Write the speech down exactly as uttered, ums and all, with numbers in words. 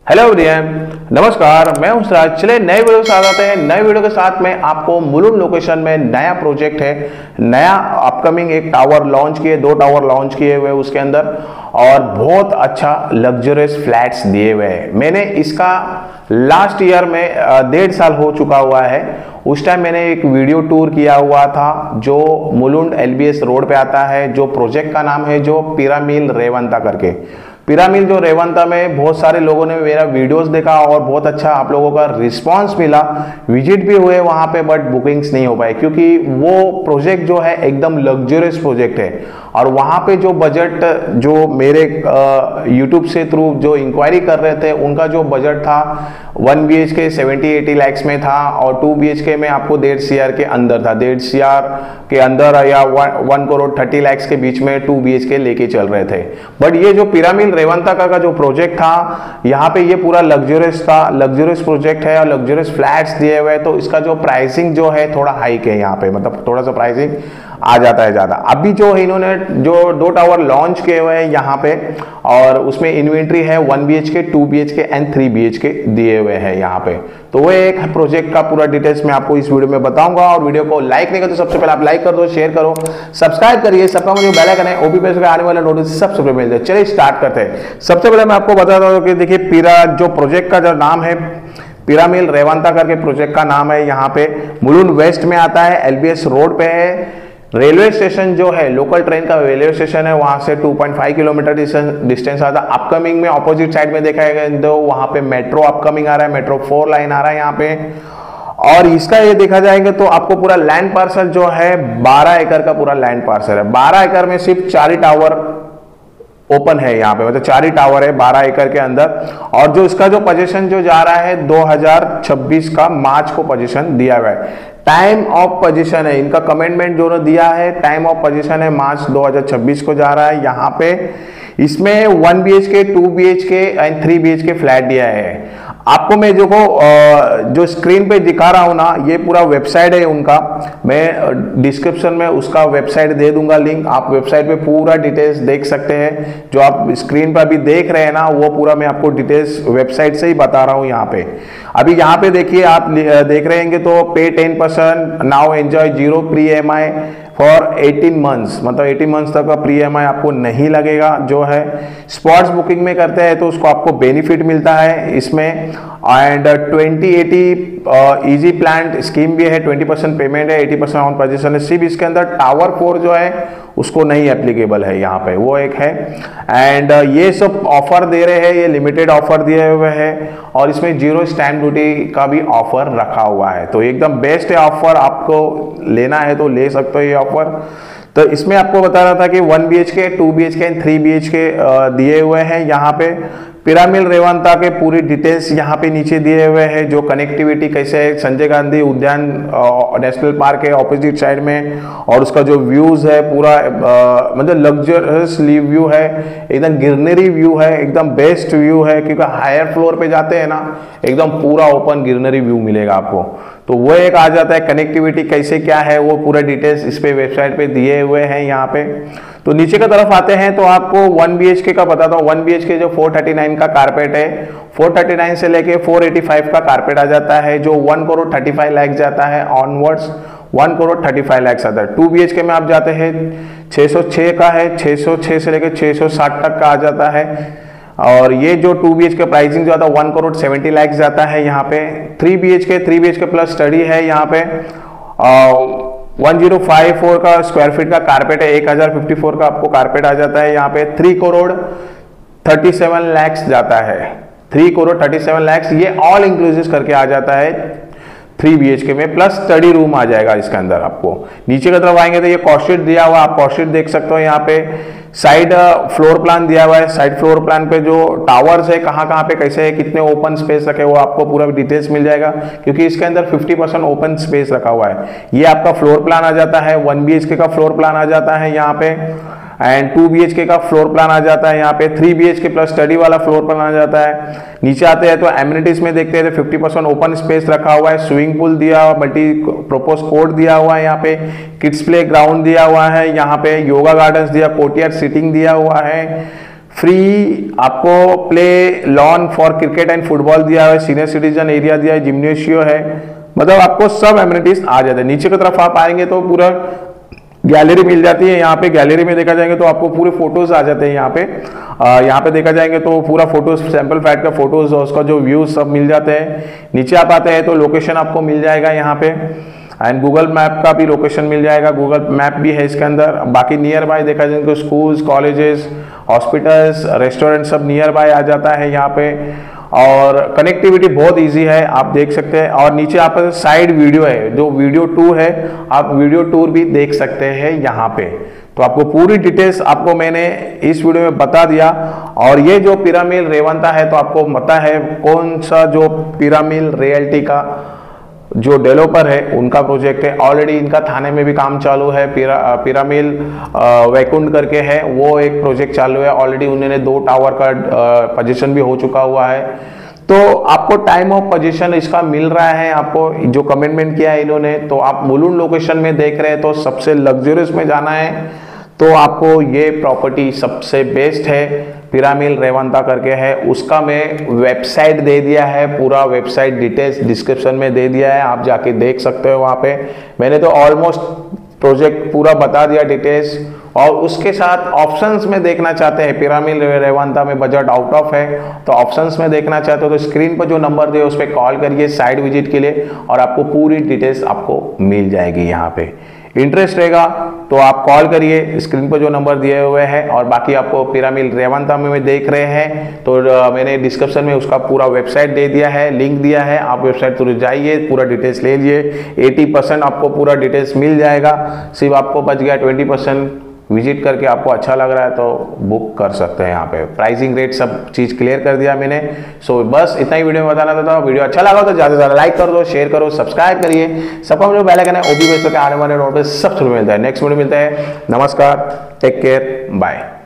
Hello everyone, नमस्कार। मैं हूं सिराज। चले नए वीडियो के साथ आते हैं। नए वीडियो के साथ में आपको मुलुंड लोकेशन में नया प्रोजेक्ट है, नया अपकमिंग एक टावर लॉन्च किए, दो टावर लॉन्च किए हुए उसके अंदर, और बहुत अच्छा लग्जरियस फ्लैट्स दिए हुए हैं। मैंने इसका लास्ट ईयर में डेढ़ साल हो चुका हुआ है। उस टाइम मैंने एक वीडियो टूर किया हुआ था जो मुलुंड एलबीएस रोड पे आता है। जो प्रोजेक्ट का नाम है जो पिरामिल रेवंता करके। पिरामिल जो रेवंता में बहुत सारे लोगों ने मेरा वीडियोस देखा और बहुत अच्छा आप लोगों का रिस्पांस मिला। विजिट भी हुए वहां पे, बट बुकिंग्स नहीं हो पाए क्योंकि वो प्रोजेक्ट जो है एकदम लग्जरियस प्रोजेक्ट है। और वहां पे जो बजट जो मेरे यूट्यूब से थ्रू जो इंक्वायरी कर रहे थे उनका जो बजट था one B H K seventy eighty lakhs में था, और टू बी एच के में आपको डेढ़ सी आर के अंदर था। डेढ़ सी आर के अंदर या one, one crore thirty lakhs के बीच में टू बी एच के लेके चल रहे थे। बट ये जो पिरामिल रेवंता का, का जो प्रोजेक्ट था, यहाँ पे ये पूरा लग्जरियस था, लग्जरियस प्रोजेक्ट है और लग्जरियस फ्लैट्स दिए हुए हैं। तो इसका जो प्राइसिंग जो है थोड़ा हाइक है यहाँ पे, मतलब थोड़ा सा प्राइसिंग आ जाता है ज्यादा। अभी जो इन्होंने जो दो टावर लॉन्च किए हुए हैं यहाँ पे, और उसमें इन्वेंट्री है one B H K, two B H K and three B H K दिए हुए हैं यहाँ पे। तो वो एक प्रोजेक्ट का पूरा डिटेल्स मैं आपको इस वीडियो में बताऊंगा। और वीडियो को लाइक नहीं करते तो सबसे पहले आप लाइक कर दो, शेयर करो, सब्सक्राइब करिए, सबका मुझे बेल आइकन है, ओपी पे आने वाला नोटिस सबसे पहले मिल जाए। चलिए स्टार्ट करते हैं। सबसे पहले मैं आपको बताता हूँ कि देखिए पीरा जो प्रोजेक्ट का जो नाम है पिरामिल रेवंता करके प्रोजेक्ट का नाम है। यहाँ पे मुलुंड वेस्ट में आता है, एलबीएस रोड पे है। रेलवे स्टेशन जो है, लोकल ट्रेन का रेलवे स्टेशन है, वहां से two point five kilometre distance आता है। अपकमिंग में ऑपोजिट साइड में देखा जाएगा तो वहां पे मेट्रो अपकमिंग आ रहा है, मेट्रो फोर लाइन आ रहा है यहाँ पे। और इसका ये देखा जाएगा तो आपको पूरा लैंड पार्सल जो है बारह एकड़ का पूरा लैंड पार्सल है। बारह एकड़ में सिर्फ चार ही टावर ओपन है यहाँ पे, मतलब चार ही टावर है बारह एकड़ के अंदर। और जो इसका जो पोजीशन जो जा रहा है दो हज़ार छब्बीस का मार्च को पोजीशन दिया हुआ है। टाइम ऑफ पोजीशन है इनका, कमेंटमेंट जो दिया है टाइम ऑफ पोजीशन है मार्च दो हज़ार छब्बीस को जा रहा है यहाँ पे। इसमें one B H K, two B H K and three B H K flat दिया है। आपको मैं जो को जो स्क्रीन पे दिखा रहा हूं ना, ये पूरा वेबसाइट है उनका। मैं डिस्क्रिप्शन में उसका वेबसाइट दे दूंगा लिंक, आप वेबसाइट पे पूरा डिटेल्स देख सकते हैं। जो आप स्क्रीन पर अभी देख रहे हैं ना, वो पूरा मैं आपको डिटेल्स वेबसाइट से ही बता रहा हूं यहाँ पे। अभी यहाँ पे देखिए, आप देख रहे हैं तो pay ten percent now enjoy zero pre M I for eighteen months, मतलब एटीन मंथ्स तक का प्री एम आई आपको नहीं लगेगा। जो है स्पॉट्स बुकिंग में करते हैं तो उसको आपको बेनिफिट मिलता है इसमें। And twenty eighty easy plan scheme भी है, ट्वेंटी परसेंट पेमेंट है, एटी परसेंट ऑन पोजीशन है। सिर्फ इसके अंदर टावर फोर जो है उसको नहीं एप्लीकेबल है यहाँ पे, वो एक है। एंड uh, ये सब ऑफर दे रहे हैं, ये लिमिटेड ऑफर दिए हुए हैं, और इसमें जीरो स्टैंप ड्यूटी का भी ऑफर रखा हुआ है। तो एकदम बेस्ट है ऑफर, आपको लेना है तो ले सकते हो ये ऑफर। तो इसमें आपको बता रहा था कि one B H K, two B H K and three B H K दिए हुए हैं यहाँ पे। पिरामिल रेवंता के पूरी डिटेल्स यहाँ पे नीचे दिए हुए हैं। जो कनेक्टिविटी कैसे है, संजय गांधी उद्यान नेशनल पार्क है ऑपोजिट साइड में, और उसका जो व्यूज है पूरा आ, मतलब लग्जरियस व्यू है, एकदम गिरनरी व्यू है, एकदम बेस्ट व्यू है। क्योंकि हायर फ्लोर पे जाते हैं ना, एकदम पूरा ओपन गिरनरी व्यू मिलेगा आपको। तो वो एक आ जाता है। कनेक्टिविटी कैसे क्या है वो पूरा डिटेल्स इस पे वेबसाइट पे दिए हुए हैं यहाँ पे। तो नीचे की तरफ आते हैं तो आपको वन बी एच के का बताता हूँ। वन बी एच के जो फोर थर्टी नाइन का कारपेट है, फोर थर्टी नाइन से लेके फोर एटी फाइव का कारपेट आ जाता है, जो one crore thirty five lakh जाता है onwards, one crore thirty five lakh आता है। टू बी एच के में आप जाते हैं छह सौ छह का है, छह सौ छह से लेके छह सौ साठ तक का आ जाता है। और ये जो two B H K pricing जो आता है वन करोड़ सेवेंटी लाख जाता है यहाँ पे। Three B H K, three B H K plus study है यहाँ पे। वन जीरो फाइव फोर का स्क्वायर फीट का कारपेट है, एक हजार फिफ्टी फोर का आपको कारपेट आ जाता है यहाँ पे। Three crore thirty seven lakhs जाता है, three crore thirty seven lakhs ये ऑल इंक्लूसिव करके आ जाता है थ्री बी एच के में, प्लस स्टडी रूम आ जाएगा इसके अंदर आपको। नीचे की तरफ आएंगे तो ये कॉस्टशीट दिया हुआ, आप कॉस्टशीट देख सकते हो यहाँ पे। साइड फ्लोर प्लान दिया हुआ है, साइड फ्लोर प्लान पे जो टावर्स है कहाँ कहाँ पे कैसे है, कितने ओपन स्पेस रखे, वो आपको पूरा डिटेल्स मिल जाएगा। क्योंकि इसके अंदर फिफ्टी परसेंट ओपन स्पेस रखा हुआ है। ये आपका फ्लोर प्लान आ जाता है, वन बी एच के का फ्लोर प्लान आ जाता है यहाँ पे, एंड टू बी एच के का फ्लोर प्लान आ जाता है यहाँ पे। Three B H K plus study वाला फ्लोर प्लान आ जाता है। नीचे आते हैं तो एमिनिटीज में देखते हैं तो फिफ्टी परसेंट ओपन स्पेस रखा हुआ है, स्विमिंग पूल दिया हुआ, मल्टी प्रोपोज कोर्ट दिया हुआ है यहाँ पे, किड्स प्ले ग्राउंड दिया हुआ है यहाँ पे, योगा गार्डन्स दिया, कोर्टयार्ड सीटिंग दिया हुआ है, फ्री आपको play lawn for cricket and football दिया है, सीनियर सिटीजन एरिया दिया है, जिम्नेशियो है, मतलब आपको सब एमिनिटीज आ जाते हैं। नीचे की तरफ आप आएंगे तो पूरा गैलरी मिल जाती है। यहाँ पे गैलरी में देखा जाएंगे तो आपको पूरे फोटोज आ जाते हैं। यहाँ पे आ, यहाँ पे देखा जाएंगे तो पूरा फोटोज, सैंपल फ्लैट का फोटोज और उसका जो व्यूज सब मिल जाते हैं। नीचे आप आते हैं तो लोकेशन आपको मिल जाएगा यहाँ पे, एंड गूगल मैप का भी लोकेशन मिल जाएगा, गूगल मैप भी है इसके अंदर। बाकी नियर बाय देखा जाए तो स्कूल्स, कॉलेजेस, हॉस्पिटल्स, रेस्टोरेंट सब नियर बाय आ जाता है यहाँ पे, और कनेक्टिविटी बहुत इजी है, आप देख सकते हैं। और नीचे आप साइड वीडियो है, जो वीडियो टूर है, आप वीडियो टूर भी देख सकते हैं यहाँ पे। तो आपको पूरी डिटेल्स आपको मैंने इस वीडियो में बता दिया। और ये जो पिरामिल रेवंता है, तो आपको पता है कौन सा जो पिरामिल रियल्टी का जो डेवलपर है उनका प्रोजेक्ट है। ऑलरेडी इनका थाने में भी काम चालू है, पिरा, पिरामिल वैकुंठ करके है, वो एक प्रोजेक्ट चालू है। ऑलरेडी उन्होंने दो टावर का पोजीशन भी हो चुका हुआ है। तो आपको टाइम ऑफ पोजीशन इसका मिल रहा है, आपको जो कमिटमेंट किया है इन्होंने। तो आप मुलुंड लोकेशन में देख रहे हैं तो सबसे लग्जरियस में जाना है तो आपको ये प्रॉपर्टी सबसे बेस्ट है, पिरामिल रेवंता करके है। उसका मैं वेबसाइट दे दिया है, पूरा वेबसाइट डिटेल्स डिस्क्रिप्शन में दे दिया है, आप जाके देख सकते हो वहाँ पे। मैंने तो ऑलमोस्ट प्रोजेक्ट पूरा बता दिया डिटेल्स। और उसके साथ ऑप्शंस में देखना चाहते हैं, पिरामिल रेवंता में बजट आउट ऑफ है, तो ऑप्शंस में देखना चाहते हो तो स्क्रीन पर जो नंबर दिए उस पर कॉल करिए साइट विजिट के लिए, और आपको पूरी डिटेल्स आपको मिल जाएगी यहाँ पे। इंटरेस्ट रहेगा तो आप कॉल करिए, स्क्रीन पर जो नंबर दिए हुए हैं। और बाकी आपको पिरामिल रेवंता में देख रहे हैं तो मैंने डिस्क्रिप्शन में उसका पूरा वेबसाइट दे दिया है, लिंक दिया है, आप वेबसाइट पर जाइए, पूरा डिटेल्स ले लीजिए। अस्सी परसेंट आपको पूरा डिटेल्स मिल जाएगा, सिर्फ आपको बच गया बीस परसेंट। विजिट करके आपको अच्छा लग रहा है तो बुक कर सकते हैं। यहाँ पे प्राइसिंग रेट सब चीज़ क्लियर कर दिया मैंने। सो बस इतना ही वीडियो में बताना था। वीडियो अच्छा लगा तो ज़्यादा से ज़्यादा लाइक कर दो, शेयर करो, सब्सक्राइब करिए। सबका जो बेल आइकन है वो भी बेच सकते हैं, आने वाले नोट पे सब शुरू मिलता है। नेक्स्ट वीडियो मिलता है। नमस्कार, टेक केयर, बाय।